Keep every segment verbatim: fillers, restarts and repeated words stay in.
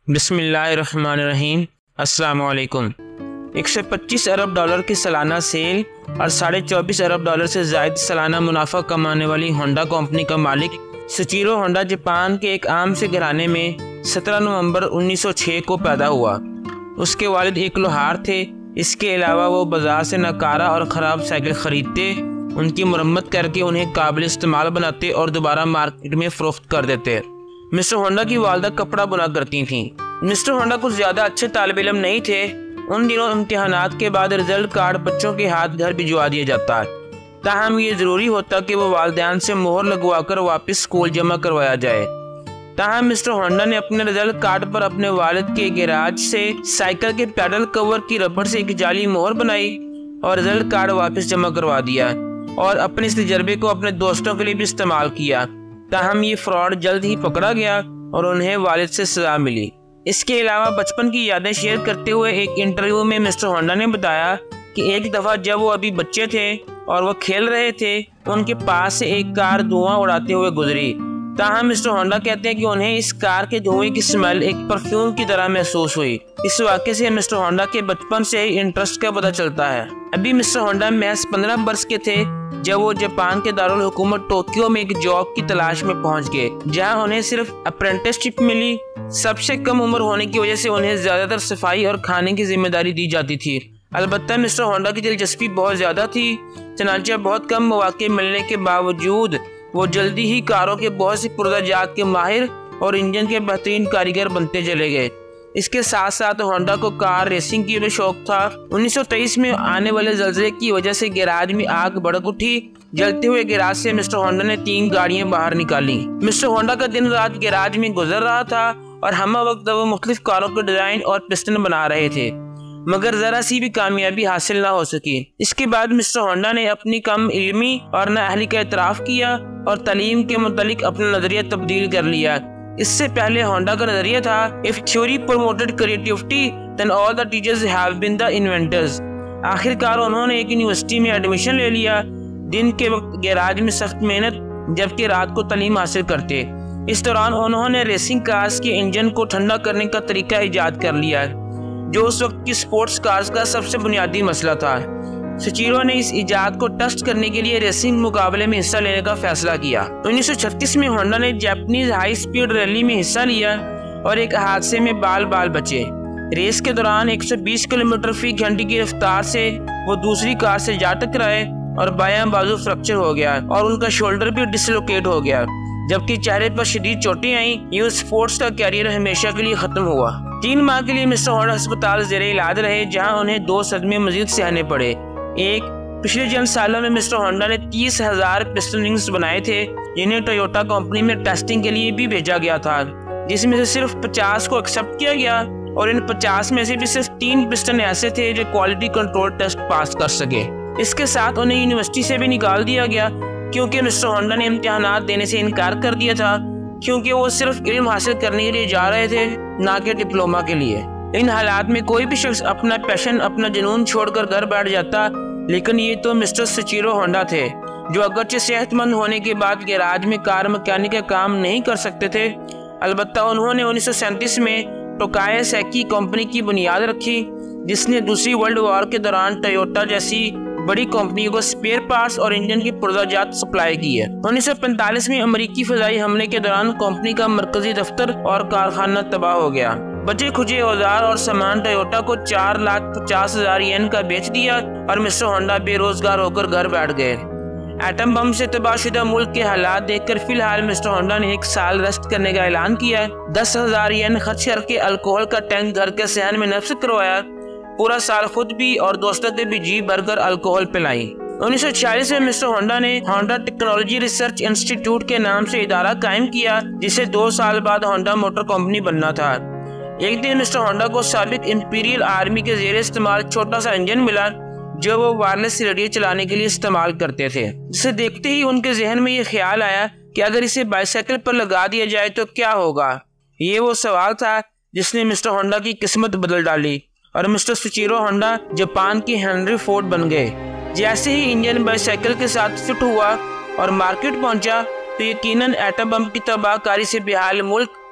बिस्मिल्लाहिर्रहमानिर्रहीम। अस्सलाम वालेकुम। एक सौ पच्चीस अरब डॉलर की सालाना सेल और साढ़े चौबीस अरब डॉलर से ज़ायद सालाना मुनाफा कमाने वाली होंडा कंपनी का मालिक सचिरो होंडा जापान के एक आम से घराने में सत्रह नवंबर उन्नीस सौ छह को पैदा हुआ। उसके वालिद एक लोहार थे। इसके अलावा वो बाजार से नकारा और ख़राब साइकिल ख़रीदते, उनकी मरम्मत करके उन्हें काबिल इस्तेमाल बनाते और दोबारा मार्केट में फ़रोख्त कर देते। मिस्टर होंडा की वालदा कपड़ा बुना करती थीं। मिस्टर होंडा कुछ ज़्यादा अच्छे तालिब इल्म नहीं थे। उन दिनों इम्तिहानात के बाद रिजल्ट कार्ड बच्चों के हाथ घर भिजवा दिया जाता, ताहम ये ज़रूरी होता कि वो वालिदैन से मोहर लगवा कर वापस स्कूल जमा करवाया जाए। ताहम मिस्टर होंडा ने अपने रिजल्ट कार्ड पर अपने वालिद के गैराज से साइकिल के पैडल कवर की रबड़ से एक जाली मोहर बनाई और रिजल्ट कार्ड वापस जमा करवा दिया और अपने इस तजर्बे को अपने दोस्तों के लिए भी इस्तेमाल किया। ताहम ये फ्रॉड जल्द ही पकड़ा गया और उन्हें वालिद से सजा मिली। इसके अलावा बचपन की यादें शेयर करते हुए एक इंटरव्यू में मिस्टर होंडा ने बताया कि एक दफ़ा जब वो अभी बच्चे थे और वह खेल रहे थे, उनके पास से एक कार धुआं उड़ाते हुए गुजरी। ताहम मिस्टर होंडा कहते हैं कि उन्हें इस कार के धुएं की स्मेल एक परफ्यूम की तरह महसूस हुई। इस वाक़े से मिस्टर होंडा के बचपन से ही इंटरेस्ट का पता चलता है। अभी मिस्टर होंडा महज पंद्रह वर्ष के थे जब वो जापान के दारुल हुकूमत टोक्यो में एक जॉब की तलाश में पहुंच गए, जहां उन्हें सिर्फ अप्रेंटिसशिप मिली। सबसे कम उम्र होने की वजह से उन्हें ज्यादातर सफाई और खाने की जिम्मेदारी दी जाती थी। अलबत्ता मिस्टर होंडा की दिलचस्पी बहुत ज्यादा थी, चनांचे बहुत कम मौके मिलने के बावजूद वो जल्दी ही कारों के बहुत सी पुर्जाजात के माहिर और इंजन के बेहतरीन कारीगर बनते चले गए। इसके साथ साथ होंडा को कार रेसिंग की भी शौक था। उन्नीस सौ तेईस में आने वाले जल्जले की वजह से गैराज में आग भड़क उठी। जलते हुए गैराज से मिस्टर होंडा ने तीन गाड़ियां बाहर निकाली। मिस्टर होंडा का दिन रात गैराज में गुजर रहा था और हम वक्त वो मुख्तलिफ कारों के डिजाइन और पिस्टन बना रहे थे, मगर जरा सी भी कामयाबी हासिल ना हो सकी। इसके बाद मिस्टर होंडा ने अपनी कम इल्मी और नाअहली का एतराफ़ किया और तालीम के मुतालिक अपना नजरिया तब्दील कर लिया। इससे पहले होंडा का नजरिया था, if theory promoted creativity then all the teachers have been the inventors. आखिरकार उन्होंने एक यूनिवर्सिटी में एडमिशन ले लिया। दिन के वक्त गैराज में सख्त मेहनत, जबकि रात को तालीम हासिल करते। इस दौरान उन्होंने रेसिंग कार्स के इंजन को ठंडा करने का तरीका ईजाद कर लिया, जो उस वक्त की स्पोर्ट्स कार्स का सबसे बुनियादी मसला था। सचिरो ने इस इजाद को टेस्ट करने के लिए रेसिंग मुकाबले में हिस्सा लेने का फैसला किया। उन्नीस सौ छत्तीस में होंडा ने जापानीज हाई स्पीड रैली में हिस्सा लिया और एक हादसे में बाल बाल बचे। रेस के दौरान एक सौ बीस किलोमीटर फी घंटे की रफ्तार से वो दूसरी कार से जा टकराए और बायां बाजू फ्रैक्चर हो गया और उनका शोल्डर भी डिसलोकेट हो गया, जबकि चेहरे पर शदीद चोटें आईं। ये स्पोर्ट्स का कैरियर हमेशा के लिए खत्म हुआ। तीन माह के लिए मिस्टर होंडा अस्पताल ज़ेरे इलाज रहे, जहां उन्हें दो सदमे मजीद सहने पड़े। एक, पिछले चंद सालों में मिस्टर होंडा ने तीस हजार पिस्टन रिंग्स बनाए थे, जिन्हें टोयोटा कंपनी में टेस्टिंग के लिए भी भेजा गया था, जिसमें से सिर्फ पचास को एक्सेप्ट किया गया और इन पचास में से भी सिर्फ तीन पिस्टन ऐसे थे जो क्वालिटी कंट्रोल टेस्ट पास कर सके। इसके साथ उन्हें यूनिवर्सिटी से भी निकाल दिया गया, क्योंकि मिस्टर होंडा ने इम्तिहानात देने से इनकार कर दिया था, क्योंकि वो सिर्फ इल्म हासिल करने के लिए जा रहे थे, ना कि डिप्लोमा के लिए। इन हालात में कोई भी शख्स अपना पैशन, अपना जुनून छोड़कर घर बैठ जाता, लेकिन ये तो मिस्टर सचिरो होंडा थे, जो अगरचे सेहतमंद होने के बाद गैराज में कार मैकेनिक का काम नहीं कर सकते थे। अलबत्ता उन्होंने उन्नीस सौ सैंतीस में टोकाई सेकी कंपनी की बुनियाद रखी, जिसने दूसरी वर्ल्ड वॉर के दौरान टोयोटा जैसी बड़ी कंपनियों को स्पेयर पार्ट्स और इंजन की पुर्जाजात सप्लाई की है। उन्नीस सौ पैंतालीस में अमेरिकी फजाई हमले के दौरान कंपनी का मरकजी दफ्तर और कारखाना तबाह हो गया। बचे खुचे औजार और सामान टोयोटा को चार लाख पचास हजार येन का बेच दिया और मिस्टर होंडा बेरोजगार होकर घर बैठ गए। एटम बम से तबाहशुदा मुल्क के हालात देखकर फिलहाल मिस्टर होंडा ने एक साल रेस्ट करने का ऐलान किया। दस हजार येन खर्च करके अल्कोहल का टैंक घर के सहन में नफ्स करवाया। पूरा साल खुद भी और दोस्तों के भी जी भरकर अल्कोहल पिलाई। उन्नीस सौ छियालीस में मिस्टर होंडा ने होंडा टेक्नोलॉजी रिसर्च इंस्टीट्यूट के नाम से इदारा कायम किया, जिसे दो साल बाद होंडा मोटर कंपनी बनना था। एक दिन मिस्टर होंडा को साबिक इंपीरियल आर्मी के जेर इस्तेमाल छोटा सा इंजन मिला, जो वो वायरलेस रेडियो चलाने के लिए इस्तेमाल करते थे। जिसे देखते ही उनके जहन में ये ख्याल आया कि अगर इसे बाइसाइकिल पर लगा दिया जाए तो क्या होगा। ये वो सवाल था जिसने मिस्टर होंडा की किस्मत बदल डाली और मिस्टर सचिरो होंडा जापान की हेनरी फोर्ड बन गए। जैसे ही इंजन बाइसाइकिल के साथ फिट हुआ और मार्केट पहुंचा, तो यकीनन एटम बम की तबाहकारी से बेहाल मुल्क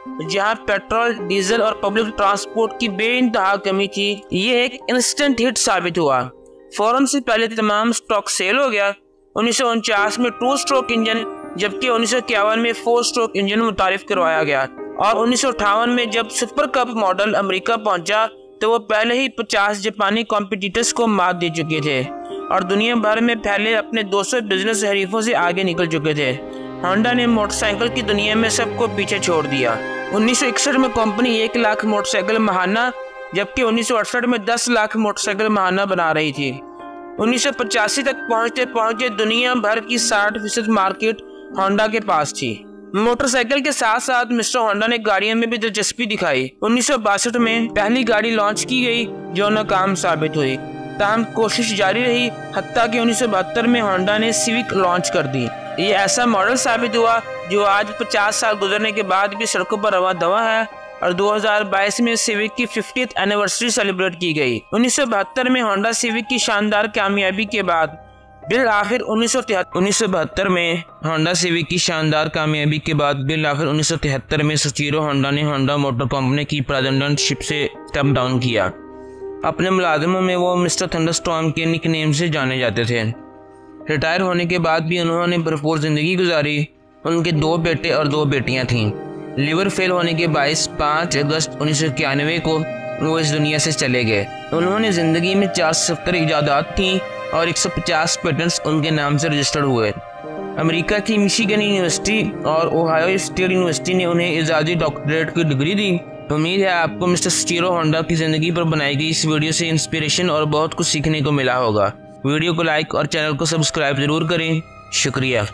जहां पेट्रोल, डीजल और पब्लिक ट्रांसपोर्ट की बेइंतहा कमी थी, ये एक इंस्टेंट हिट साबित हुआ। फौरन से पहले तमाम स्टॉक सेल हो गया। उन्नीस सौ उनचास में टू स्ट्रोक इंजन जबकि उन्नीस सौ इक्यावन में फोर स्ट्रोक इंजन मुतारिफ करवाया गया और उन्नीस सौ अट्ठावन में जब सुपर कप मॉडल अमेरिका पहुंचा तो वो पहले ही पचास जापानी कॉम्पिटिटर्स को मात दे चुके थे और दुनिया भर में फैले अपने दो सौ बिजनेस हरीफों से आगे निकल चुके थे। होंडा ने मोटरसाइकिल की दुनिया में सबको पीछे छोड़ दिया। उन्नीस सौ इकसठ में कंपनी एक लाख मोटरसाइकिल महाना जबकि उन्नीस सौ अड़सठ में दस लाख मोटरसाइकिल महाना बना रही थी। उन्नीस सौ पचासी तक पहुंचते पहुंचते दुनिया भर की साठ फीसद मार्केट होंडा के पास थी। मोटरसाइकिल के साथ साथ मिस्टर होंडा ने गाड़ियों में भी दिलचस्पी दिखाई। उन्नीस सौ बासठ में पहली गाड़ी लॉन्च की गई जो नाकाम साबित हुई, ताहम कोशिश जारी रही हत्ता कि उन्नीस सौ बहत्तर में होंडा ने सिविक लॉन्च कर दी। ये ऐसा मॉडल साबित हुआ जो आज पचास साल गुजरने के बाद भी सड़कों पर रवा दवा है और दो हज़ार बाईस में सिविक की फिफ्टियथ एनिवर्सरी सेलिब्रेट की गई। उन्नीस सौ बहत्तर में होंडा सिविक की शानदार कामयाबी के बाद बिल आखिर उन्नीस सौ उन्नीस सौ बहत्तर में होंडा सिविक की शानदार कामयाबी के बाद बिल आखिर उन्नीस सौ तिहत्तर में सचीरो होंडा ने होंडा मोटर कंपनी की प्रेसिडेंटशिप से स्टेप डाउन किया। अपने मुलाजिमों में वो मिस्टर थंडरस्टॉर्म के निकनेम से जाने जाते थे। रिटायर होने के बाद भी उन्होंने भरपूर जिंदगी गुजारी। उनके दो बेटे और दो बेटियां थीं। लिवर फेल होने के बाईस पाँच अगस्त उन्नीस सौ इक्यानवे को वो इस दुनिया से चले गए। उन्होंने जिंदगी में चार सौ सत्तर इजादात थी और एक सौ पचास पेटेंट्स उनके नाम से रजिस्टर्ड हुए। अमेरिका की मिशिगन यूनिवर्सिटी और ओहायो स्टेट यूनिवर्सिटी ने उन्हें एजाजी डॉक्टरेट की डिग्री दी। उम्मीद है आपको मिस्टर सचीरो होंडा की जिंदगी पर बनाई गई इस वीडियो से इंस्पिरेशन और बहुत कुछ सीखने को मिला होगा। वीडियो को लाइक और चैनल को सब्सक्राइब जरूर करें। शुक्रिया।